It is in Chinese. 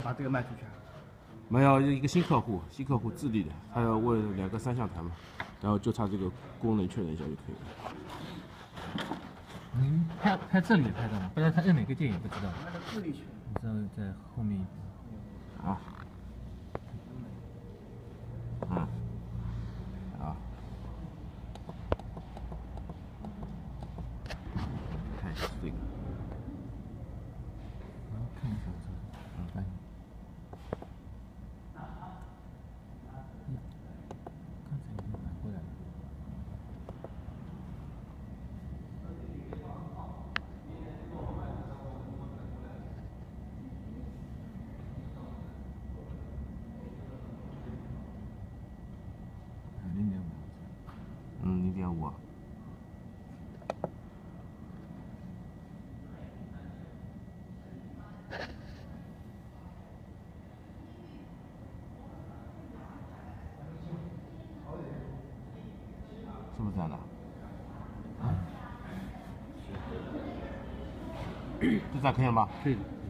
把这个卖出去啊？ 没有一个新客户自立的，他要问2个3项台嘛，然后就差这个功能确认一下就可以了。 您拍这里也拍到吗？不然他摁哪个键也不知道。 那个自立权。 你知道在后面。 啊。啊。啊。看是这个。 看一下这个。翻译。刚才已经反过来了。0.5。 0.5。是不是这样的？这样可以了吗？ 可以。